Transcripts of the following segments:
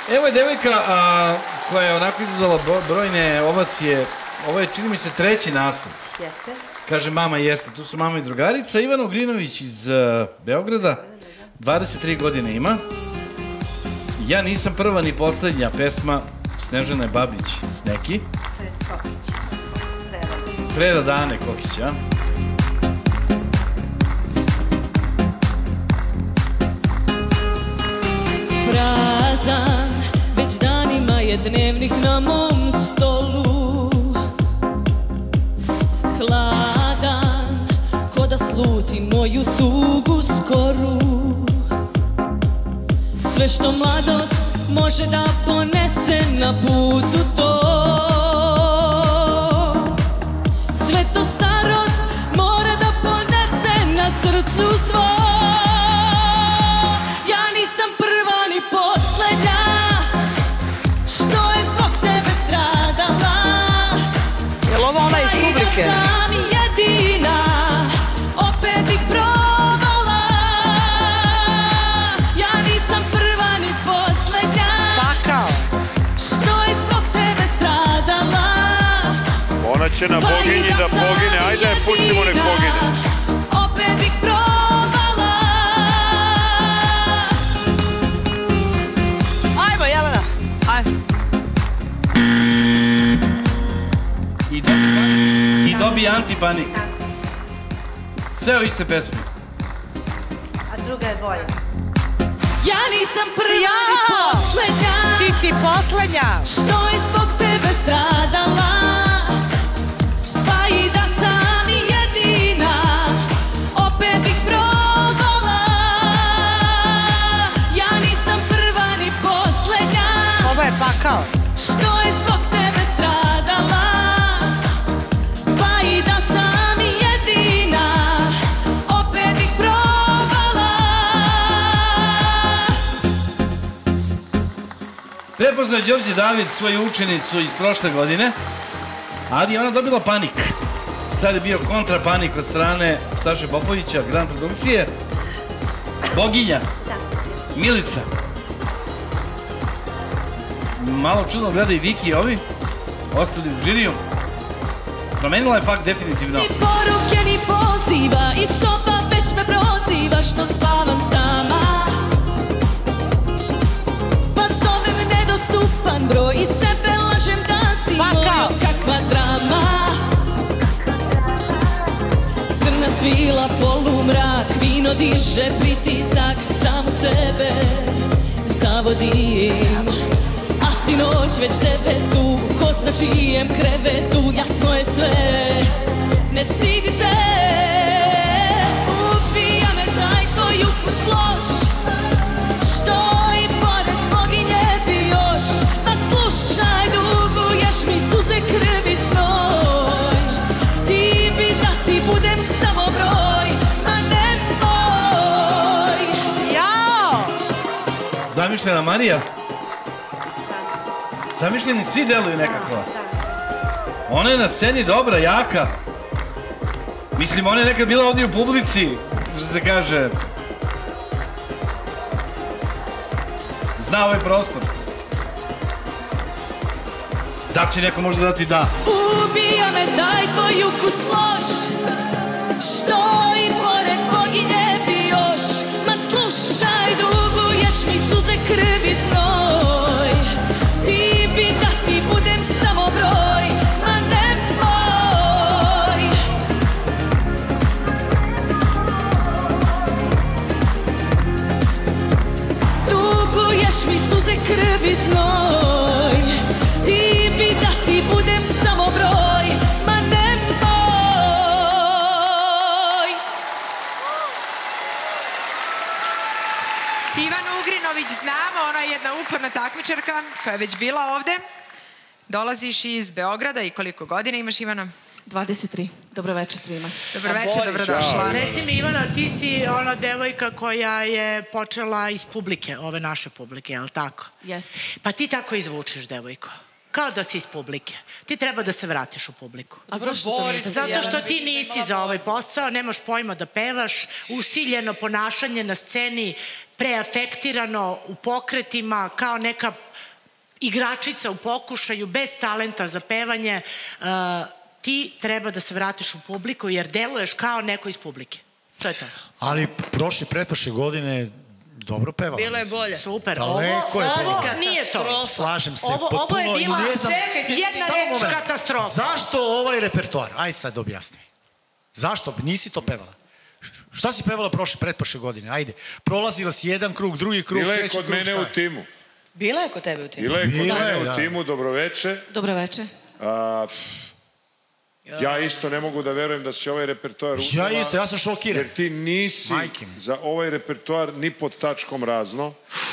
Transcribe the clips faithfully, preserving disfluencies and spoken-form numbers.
Evo je devojka koja je onako izazvala brojne ovacije. Ovo je, čini mi se, treći nastup. Jeste. Kaže mama, jeste. Tu su mama i drugarica. Ivana Ugrinović iz Beograda. dvadeset tri godine ima. Ja nisam prva ni poslednja pesma Snežane Babić Sneki. To je Kokić. Preda Dane Kokić, a? Prazan, već danima je dnevnik na mom stolu. Hladan, ko da sluti moju tugu skoru. Sve što mladost može da ponese na putu to, sve to starost mora da ponese na srcu svo. Ja nisam prva ni poslednja, što je zbog tebe stradala. Jel ovo ona iz publike? Pa i da sam jedina, opet bih provala. Ja nisam prva ni poslednja, Pakao. što je zbog tebe stradala. Ona će na boginji da pogine, ajde je pustimo nek pogine. Opet bih provala. Ajmo, Jelena. Ajmo. I dobi antipanik. Sve u iste pesmi. A druga je bolja. Ja nisam prva ni poslednja, Ti si poslednja. što je zbog tebe stradala. Pa i da sam jedina, opet bih provala. Ja nisam prva ni poslednja, Ovo je pakao. što je zbog tebe stradala. Pa i da sam jedina, opet bih provala. Prepoznao je Đorđe David svoju učenicu iz prošle godine, ali je ona dobila panik. Sad je bio kontrapanik od strane Saše Popovića, Grand Produkcije. Boginja. Milica. Malo čudno gleda i Viki i ovi. Ostali u žiriju. Promenila je fakt definitivno. Ni poruke, ni poziva, i soba već me proziva što spavam sama. Pa zovem nedostupan broj i sebe lažem da si moja, kakva drama. Crna svila, polumrak, vino diže pritisak, samo sebe zavodim. A ti noć već devetu, ko zna čijem krevetu, jasno je sve, ne stidi se. Ubija me taj tvoj ukus loš, što i pored boginje bi još. Pa slušaj, duguješ mi suze, krvi, znoj. Ti bi da ti budem samo broj, ma nemoj. Jao! Zamišljena Marija. Zamišljeni svi deluju nekako. Ona je na sceni dobra, jaka. Mislim, ona je nekad bila ovdje u publici, što se kaže. Zna ovaj prostor. Da će neko možda dati da. Ubija me taj tvoj ukus loš, što i pored boginje bi još. Ma slušaj, duguješ mi suze, krvi, znoj. Ti bi da ti budem samo broj, ma nemoj. Duguješ mi suze, krvi, znoj. Ti bi da ti budem samo broj, ma nemoj. Ivanu Ugrinović znamo, ona je jedna uporna takmičarka koja je već bila ovde. Dolaziš iz Beograda i koliko godina imaš, Ivana? dvadeset tri. Dobro večer svima. Dobro večer, dobrodošla. Reci mi, Ivana, ti si ona devojka koja je počela iz publike, ove naše publike, je li tako? Jeste. Pa ti tako izvučeš, devojko. kao da si iz publike. Ti treba da se vratiš u publiku. A zašto to nisi? Zato što ti nisi za ovaj posao, nemaš pojma da pevaš, usiljeno ponašanje na sceni, preafektirano u pokretima, kao neka igračica u pokušaju, bez talenta za pevanje. Ti treba da se vratiš u publiku jer deluješ kao neko iz publike. To je to. Ali prošli, pretprošle godine dobro pevala. Bilo je bolje. Super. Daleko je Ovo pevala. nije to. Slažem se. Ovo je bila jedna reč katastrofa. Zašto ovaj repertoar? Ajde sad da objasnim. Zašto? Nisi to pevala. Šta si pevala prošle, pretprošle godine? Ajde. Prolazila si jedan krug, drugi krug, Bila je treći krug. kod mene u timu. Bila je kod tebe u timu? Bila je kod mene u timu, dobroveče. Dobroveče. Ja isto ne mogu da verujem da si ovaj repertoar uzela. Ja isto, ja sam šokiran. Jer ti nisi za ovaj repertoar ni pod tačkom razno.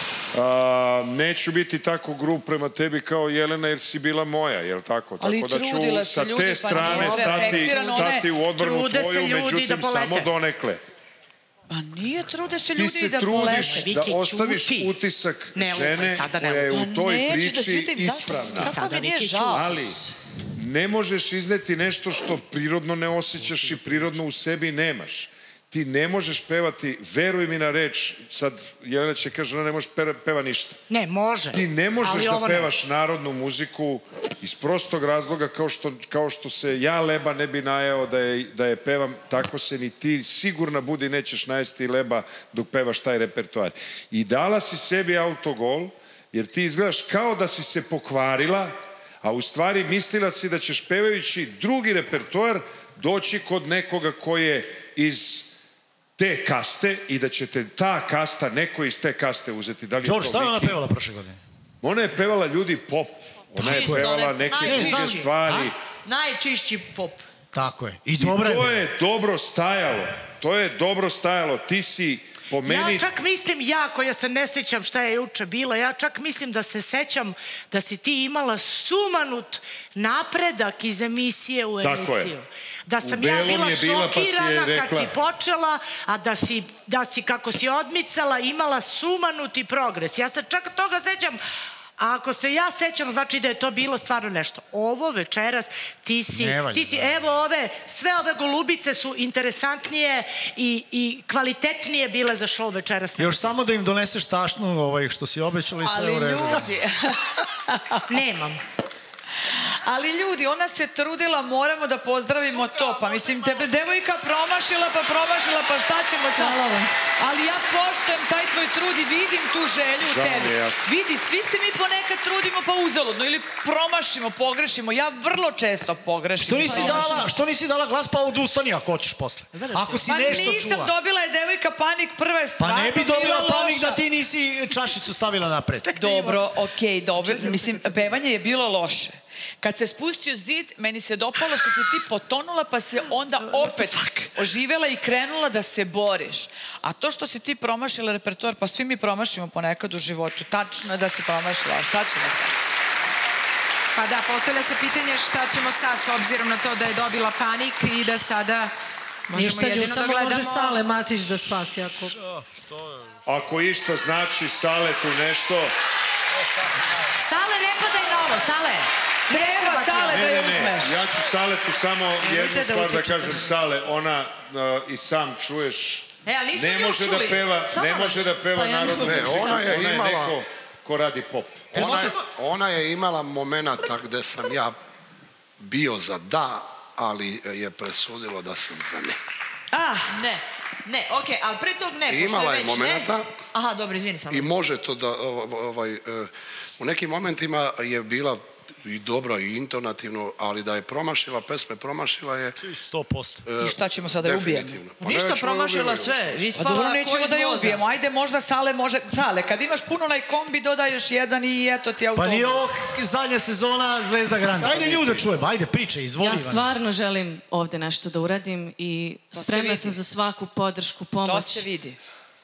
Neću biti tako grub prema tebi kao Jelena jer si bila moja, jel tako? Ali tako da trudila ću se sa ljudi, te pa strane nije stati, stati u odbranu Trude se tvoju, ljudi međutim da polete. samo donekle. Pa nije trude se Ti ljudi se da polete. trudiš da ostaviš utisak Ne lupaj žene sada, ne koja je u lupaj. toj Pa neću da priči ćutim, zašto? ispravna. Kako mi nije žao? Ali ne možeš izneti nešto što prirodno ne osjećaš i prirodno u sebi nemaš. Ti ne možeš pevati, veruj mi na reč, sad Jelena će kaže, ona ne može peva ništa. Ne, može. Ti ne možeš Ali da ovo ne. pevaš narodnu muziku iz prostog razloga kao što, kao što se ja leba ne bi najeo da je, da je pevam, tako se ni ti sigurno budi nećeš najesti leba dok pevaš taj repertoar. I dala si sebi autogol, jer ti izgledaš kao da si se pokvarila, a u stvari mislila si da ćeš pevajući drugi repertoar doći kod nekoga ko je iz te kaste i da će te ta kasta, neko iz te kaste uzeti. Da li George, šta je ona pevala prošle godine? Ona je pevala ljudi pop. Ona je pevala neke druge stvari. Najčišći pop. Tako je. I dobra je. To je dobro stajalo. To je dobro stajalo. Ti si po meni... Ja čak mislim, ja koja se ne sećam šta je juče bilo, ja čak mislim da se sećam da si ti imala sumanut napredak iz emisije u emisiju. Tako je. Da sam U ja belom bila je bila, pa si je šokirana kad rekla. si počela, a da si, da si kako si odmicala imala sumanuti progres. Ja se čak toga sećam, a ako se ja sećam, znači da je to bilo stvarno nešto. Ovo večeras ti si, ti si, evo ove, sve ove golubice su interesantnije i, i kvalitetnije bile za show večeras. Još samo da im doneseš tašnu ovaj, što si obećala i sve u redu. Ali ljudi... Nemam. Ali ljudi, ona se trudila, moramo da pozdravimo to. Pa mislim, tebe devojka promašila, pa promašila, pa šta ćemo sad? Ali ja poštujem taj tvoj trud i vidim tu želju u tebi. Vidi, svi se mi ponekad trudimo pa uzaludno ili promašimo, pogrešimo. Ja vrlo često pogrešim. Što nisi dala, što nisi dala glas pa odustani ako hoćeš posle? Ako si Pa nešto čuva. nisam, dobila je devojka panik, prva je stvar. Pa ne bi bila dobila panik loša. da ti nisi čašicu stavila napred. Dobro, okej, dobro. Mislim, pevanje je bilo loše. Kad se spustio zid, meni se dopalo što si ti potonula, pa se onda opet oživela i krenula da se boriš. A to što si ti promašila repertoar, pa svi mi promašimo ponekad u životu. Tačno je da si promašila, a šta ćemo sad? Pa da, postavlja se pitanje šta ćemo sad, s obzirom na to da je dobila panik i da sada možemo jedino da gledamo... Ništa, samo može Sale Matić da spasi ako... Ako isto znači Saletu nešto... Sale, ne padaj na ovo, Sale! Treba Sale da je uzmeš. Ja ću Saletu samo jednu stvar da kažem. Sale, ona i sam čuješ, ne može da peva, ne može da peva narodnu muziku. Ona je imala... neko ko radi pop. Ona je imala momenata gde sam ja bio za da, ali je presudilo da sam za ne. Ah, ne. Ne, okej, ali pre tog ne, pošto Imala je je već ne... momenata. Aha, dobro, izvini samo. I može to da, ovaj, u nekim momentima je bila i dobra i intonativno, ali da je promašila pesme, promašila je... sto posto. I šta ćemo sada da je ubijemo? Ništa, promašila sve. A dobro, nećemo da je ubijemo. Ajde, možda Sale može... Sale, kad imaš puno onaj kombi, dodaj još jedan i eto ti autobus. Pa nije ovo zadnja sezona Zvezda Granda. Ajde nju da čujem, ajde pričaj, izvoli. Ja stvarno želim ovde nešto da uradim i spremna sam za svaku podršku, pomoć. To se vidi.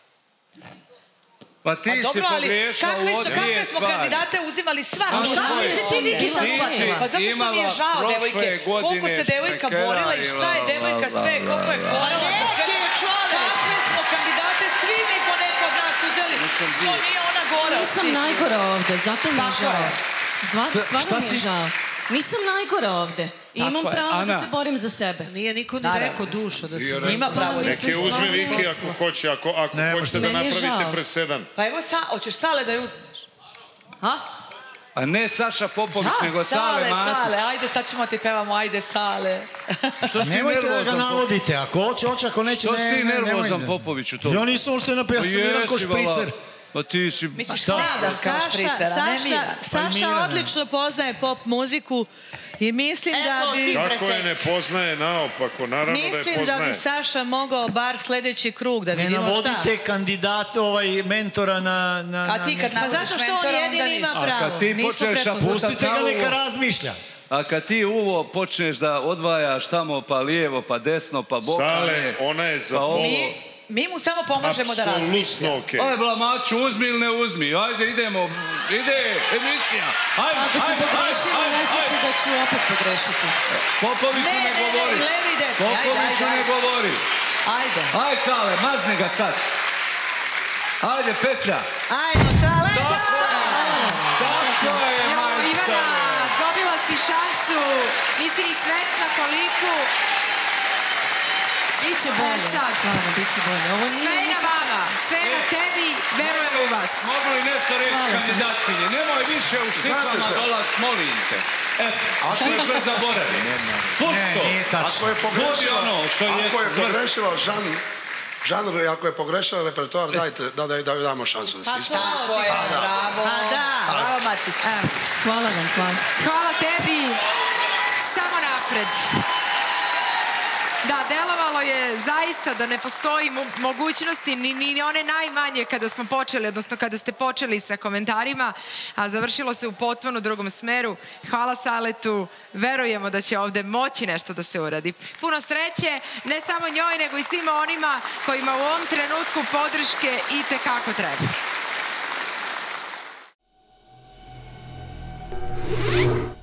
Pa ti si pogriješila u dvije stvari. Kakve smo kandidate uzimali sva? Šta mi se ti Viki sad platila? Pa zato što mi je žao, devojke. Koliko se devojka borila i šta je devojka sve, koliko je gorala. Neće je čovek! Kakve smo kandidate, svi mi po neko od nas uzeli. Što nije ona gora. Nisam najgora ovde, zato mi je žao. Stvarno mi je žao. Nisam najgora ovde. I imam pravo da se borim za sebe. Nije niko ni rekao dušo da se... Ima pravo. Neke uzme Viki ako hoće, ako hoćete da napravite presedan. Pa evo, hoćeš Sale da je uzmeš? Ha? A ne Saša Popović, nego Sale Matić. Sale, ajde, sad ćemo ti pevamo, ajde Sale. Nemojte da ga navodite, ako hoće, hoće, ako neće, ne, ne, nemojte. Što si ti nervozan Popoviću to? Ja nisam ušte napio, ja sam Miran ko špricer. Pa ti si... Misliš Kladan kao špricer, a ne Miran. Saša odlično poznaje pop muziku i mislim da bi... Kako je ne poznaje naopako, naravno da je poznaje. Mislim da bi Saša mogao bar sljedeći krug da vidimo šta. Ne navodite kandidata, ovaj mentora na... A ti kad navodiš zato što on jedini ima pravo. Pustite ga neka razmišlja. A kad ti uvo počneš da odvajaš tamo pa lijevo, pa desno, pa bokane... Sale, ona je za polo... Mi mu samo pomožemo da razmišlja. Apsolutno okej. Aj, Blamaču, uzmi ili ne uzmi. Ajde, idemo. Ide, emisija. Ajde, Ako se pogrešimo, ne znači da ću opet pogrešiti. Popoviću ne govori. Ne, ne, levi, desni. Popoviću ne govori. Ajde. Ajde, Sale, mazni ga sad. Ajde, Petra. Ajmo, Sale. Tako je, majstore. Ivana, dobila si šansu. Nisi ni svesna koliku. Biće bolje, stvarno, biće bolje. Sve je na vama, sve je na tebi, verujem u vas. Mogu li nešto reći kandidatkinje? Nemoj više u štiklama dolaz, molim te. Eto, što je sve zaboravim? Pusto! Ako je pogrešila, ako je pogrešila žanr, žanr, ako je pogrešila repertoar, dajte, da joj damo šansu da se ispravi. Pa to je, bravo. Pa da. Bravo, Matić. Hvala vam, hvala. Hvala tebi, samo napred. Da, delovalo je zaista da ne postoji mogućnosti ni one najmanje kada smo počeli, odnosno kada ste počeli sa komentarima, a završilo se u potpuno drugom smeru. Hvala Saletu, verujemo da će ovde moći nešto da se uradi. Puno sreće, ne samo njoj, nego i svima onima kojima u ovom trenutku podrške i tekako treba.